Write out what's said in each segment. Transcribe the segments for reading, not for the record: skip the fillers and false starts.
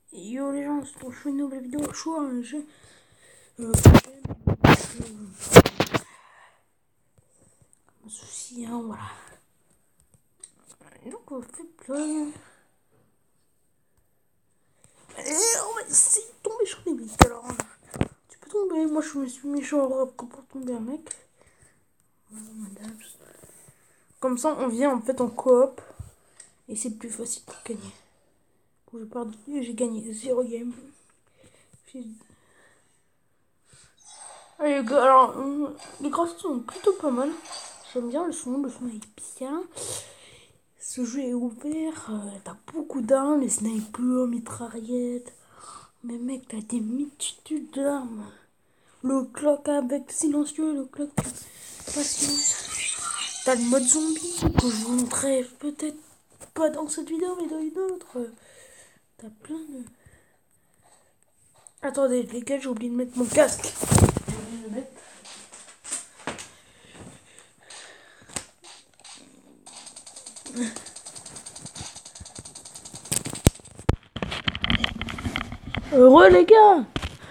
Yo les gens, c'est pour une nouvelle vidéo. Je suis un jeu. Un souci, hein, voilà. Et donc on fait plein. Et on va essayer de tomber sur les mecs. Alors, tu peux tomber. Moi je me suis mis sur Europe pour tomber un mec. Comme ça, on vient en fait en coop. Et c'est plus facile pour gagner. J'ai perdu, j'ai gagné 0 game. Allez, alors, les graphiques sont plutôt pas mal. J'aime bien le son est bien. Ce jeu est ouvert, t'as beaucoup d'armes, les snipers, mitraillettes. Mais mec, t'as des multitudes d'armes. Le clock avec silencieux, le clock patience. T'as le mode zombie que je vous montrerai peut-être pas dans cette vidéo, mais dans une autre. T'as plein de... Attendez, les gars, j'ai oublié de mettre mon casque. J'ai oublié de le mettre. Heureux les gars.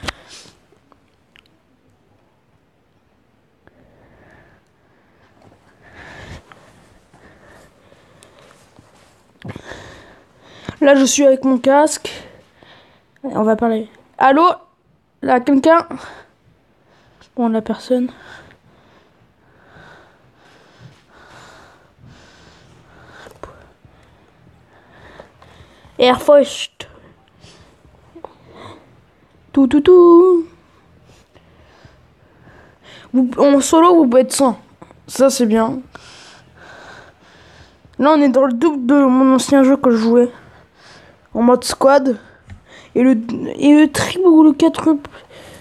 Là je suis avec mon casque. On va parler. Allô? Là quelqu'un? Bon, la personne. Air Force. Tout. En solo, vous pouvez être 100. Ça, c'est bien. Là, on est dans le double de mon ancien jeu que je jouais. En mode squad. Et le triple ou le quadruple.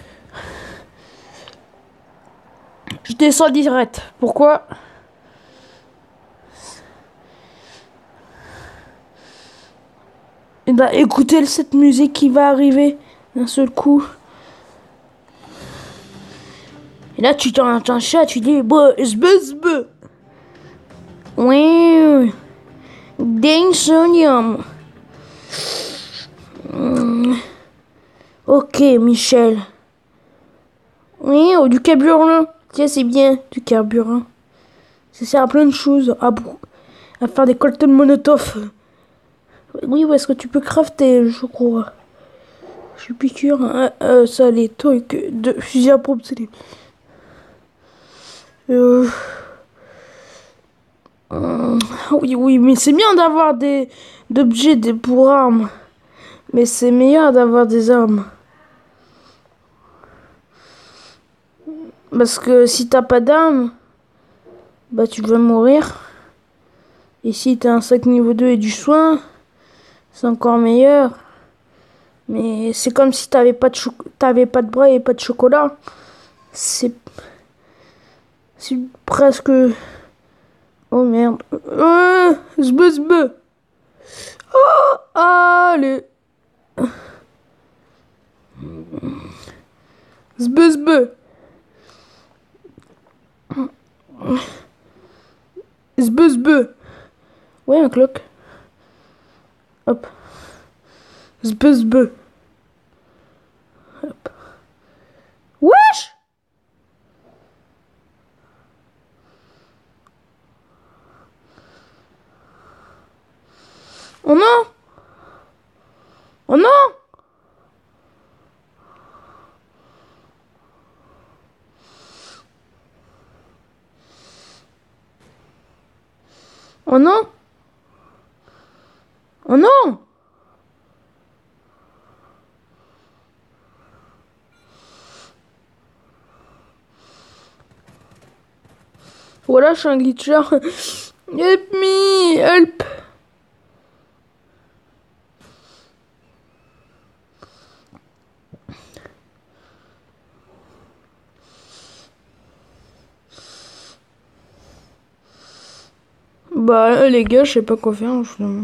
Je descends direct. Pourquoi? Et bah, écoutez cette musique qui va arriver d'un seul coup. Et là, tu t'entends un chat, tu dis, bah, sbuzz. Oui. Densonium. Ok, Michel. Oui, oh, du carburant. Tiens, c'est bien, du carburant. Ça sert à plein de choses. À faire des cocktails Molotov. Oui, où est-ce que tu peux crafter, je crois. Je suis piqûre. Ça, les trucs de fusil à pompe, c'est les... Oui, mais c'est bien d'avoir des d'objets pour armes. Mais c'est meilleur d'avoir des armes. Parce que si t'as pas d'armes, bah tu vas mourir. Et si t'as un sac niveau 2 et du soin, c'est encore meilleur. Mais c'est comme si t'avais pas de bras et pas de chocolat. C'est presque... Oh merde. Zbe. Oh, allez. Zbe. Zbe. Ouais, un clock. Hop. Zbe. Hop. Wesh! Oh non! Oh non! Oh non! Oh non! Voilà, je suis un glitcher. Help me! Help! Bah, les gars, je sais pas quoi faire, je demande.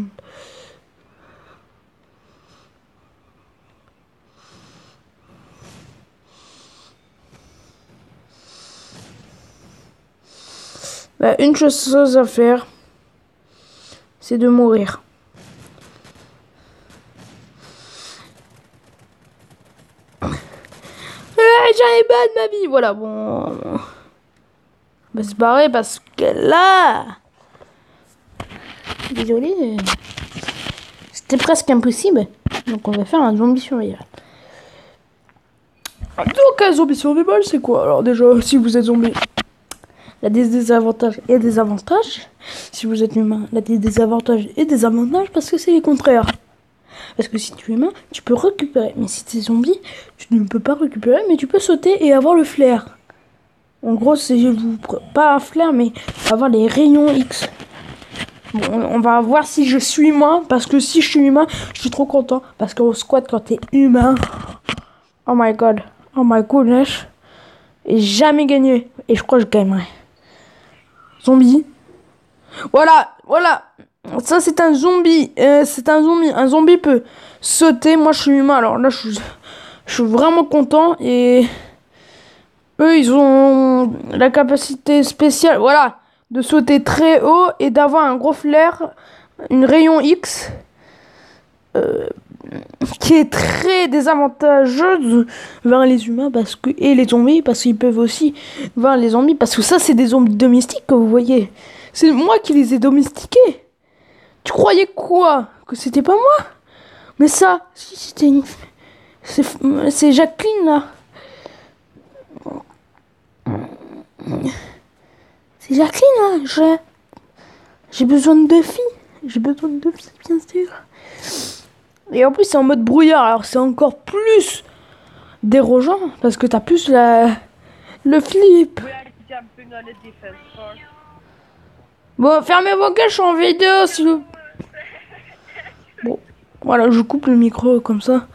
Bah, une chose à faire, c'est de mourir. jamais pas de ma vie. Voilà, bon. Bah, c'est pareil parce que là. Désolé. C'était presque impossible. Donc, on va faire un zombie survival. Donc, un zombie survival, c'est quoi? Alors, déjà, si vous êtes zombie, il y a des désavantages et des avantages. Si vous êtes humain, il y a des désavantages et des avantages parce que c'est les contraires. Parce que si tu es humain, tu peux récupérer. Mais si tu es zombie, tu ne peux pas récupérer, mais tu peux sauter et avoir le flair. En gros, c'est pas un flair, mais avoir les rayons X. Bon, on va voir si je suis humain. Parce que si je suis humain, je suis trop content. Parce qu'au squat, quand t'es humain, oh my god, oh my goodness, et jamais gagné. Et je crois que je gagnerai. Zombie. Voilà. Ça, c'est un zombie. C'est un zombie. Un zombie peut sauter. Moi, je suis humain. Alors là, je suis vraiment content. Et eux, ils ont la capacité spéciale, voilà, de sauter très haut et d'avoir un gros flair, une rayon X, qui est très désavantageuse vers les humains et les zombies, parce qu'ils peuvent aussi voir les zombies. Parce que ça, c'est des zombies domestiques que vous voyez. C'est moi qui les ai domestiqués. Tu croyais quoi? Que c'était pas moi? Mais ça, si c'était une... C'est Jacqueline, là. C'est Jacqueline, là. J'ai besoin de 2 filles. J'ai besoin de 2 filles, bien sûr. Et en plus, c'est en mode brouillard. Alors, c'est encore plus dérangeant. Parce que t'as plus le flip. Bon, fermez vos gueules, je suis en vidéo, s'il vous... Bon, voilà, je coupe le micro comme ça.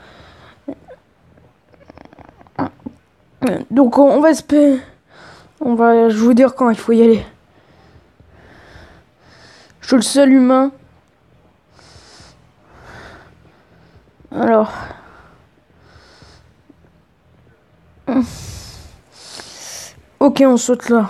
Donc, on va se... je vais vous dire quand il faut y aller. Je suis le seul humain. Alors... Ok, on saute là.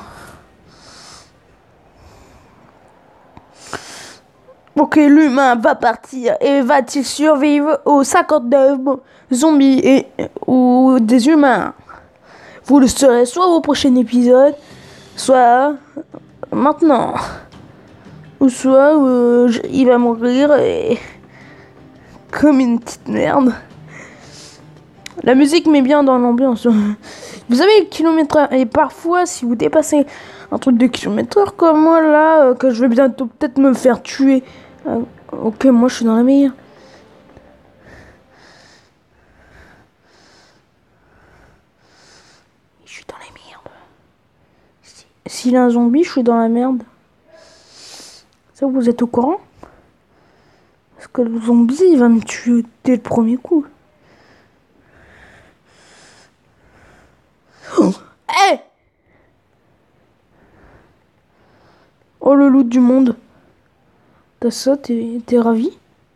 Ok, l'humain va partir et va-t-il survivre aux 59 zombies ou des humains? Vous le saurez soit au prochain épisode, soit maintenant. Ou soit il va mourir comme une petite merde. La musique met bien dans l'ambiance. Vous savez, le kilomètre, et parfois, si vous dépassez un truc de kilomètre comme moi là, que je vais bientôt peut-être me faire tuer. Ok, moi je suis dans la meilleure. Je suis dans la merde. S'il y a un zombie, je suis dans la merde. Ça, vous êtes au courant? Parce que le zombie, il va me tuer dès le premier coup. Oh, hey! Oh, le loot du monde. T'as ça, t'es ravi?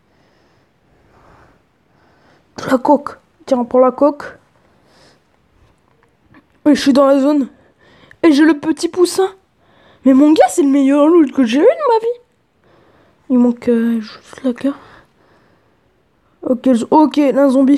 La coque. Tiens, prends la coque. Et je suis dans la zone. Et j'ai le petit poussin. Mais mon gars, c'est le meilleur loot que j'ai eu de ma vie. Il manque juste la cœur. Ok, un zombie.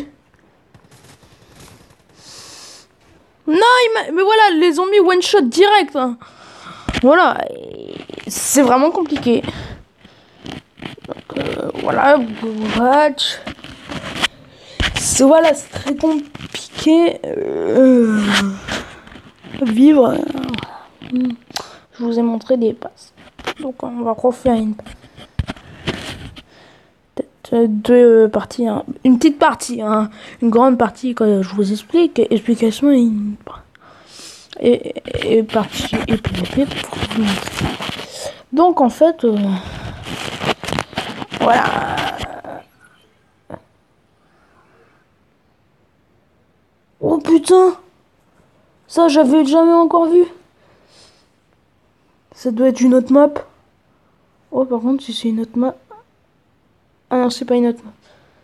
Non, mais voilà, les zombies one shot direct. Hein. Voilà, c'est vraiment compliqué. Donc voilà, watch. Voilà, c'est très compliqué. Vivre. Je vous ai montré des passes. Donc on va refaire peut-être 2 parties. Hein. Une petite partie, hein. Une grande partie quand je vous explique. Explication et partie et PVP pour vous montrer. Donc en fait, voilà. Oh putain! Ça, j'avais jamais encore vu. Ça doit être une autre map. Oh, par contre, si c'est une autre map... Ah non, c'est pas une autre map.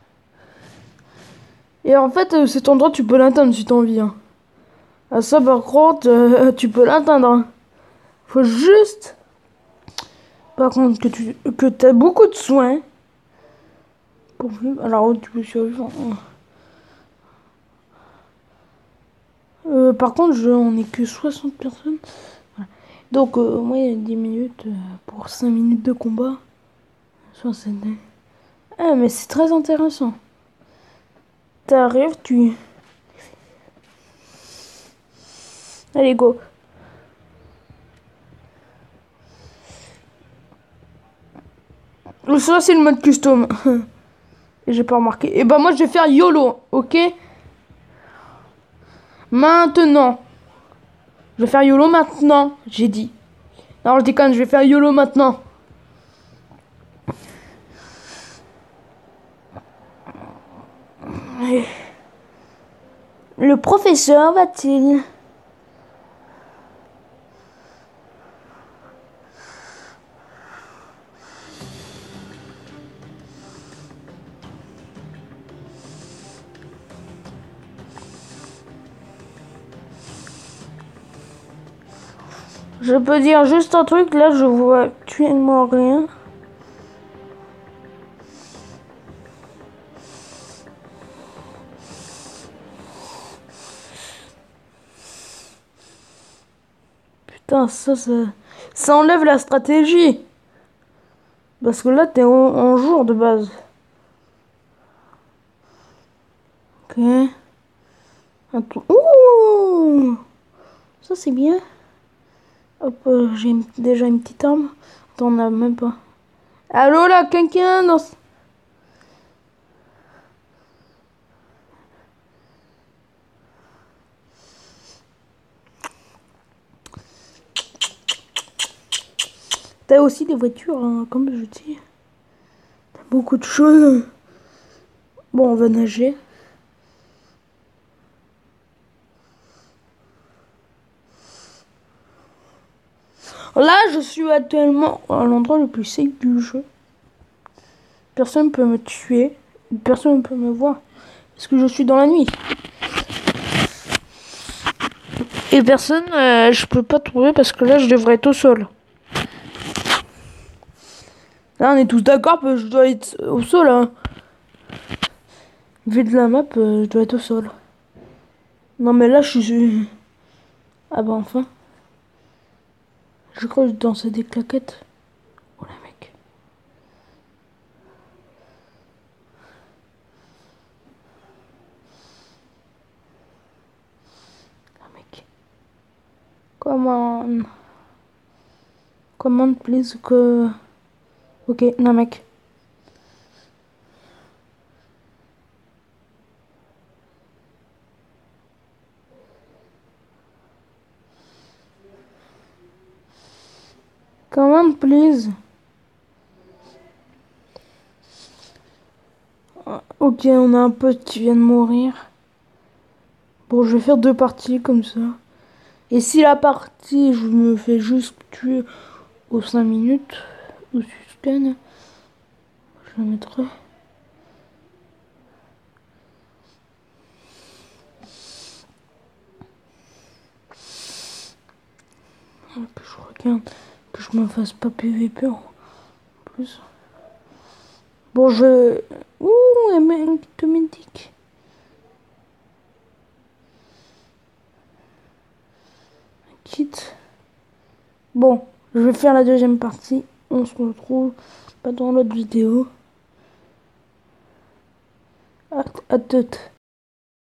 Et en fait, cet endroit, tu peux l'atteindre si t'as envie. Hein. Ah ça, par contre, tu peux l'atteindre. Hein. Faut juste... Par contre, que t'as beaucoup de soins. Pour vivre. Alors, tu peux survivre. Par contre, on est que 60 personnes. Voilà. Donc, moi, il y a 10 minutes pour 5 minutes de combat. Sur cette... Ah, mais c'est très intéressant. T'arrives, tu... Allez, go. Ça, c'est le mode custom. Et j'ai pas remarqué. Et bah, moi, je vais faire YOLO, ok? Maintenant. Je vais faire YOLO maintenant, j'ai dit. Non, je déconne, je vais faire YOLO maintenant. Le professeur va-t-il... Je peux dire juste un truc, là je vois actuellement rien. Putain, ça enlève la stratégie. Parce que là t'es en jour de base. Ok. Ouh, ça c'est bien. Hop, j'ai déjà une petite arme. Attends, on a même pas. Allô là, quelqu'un dans... T'as aussi des voitures, hein, comme je dis. T'as beaucoup de choses. Bon, on va nager. Là, je suis actuellement à l'endroit le plus safe du jeu. Personne peut me tuer. Personne ne peut me voir. Parce que je suis dans la nuit. Et personne, je peux pas trouver parce que là, je devrais être au sol. Là, on est tous d'accord que je dois être au sol. Hein. Vu de la map, je dois être au sol. Non, mais là, je suis... Ah bah enfin. Je crois que je dansais des claquettes. Oh la mec. Ah mec. Comment... Comment please que... Ok, non mec. Comment please. Ok, on a un pote qui vient de mourir. Bon, je vais faire 2 parties comme ça. Et si la partie, je me fais juste tuer aux 5 minutes, au sustain, je la mettrai. Que je regarde, que je me fasse pas PVP en plus. Bon, je... Ouh, un médic. Quitte. Bon, je vais faire la deuxième partie. On se retrouve pas dans l'autre vidéo. À toute.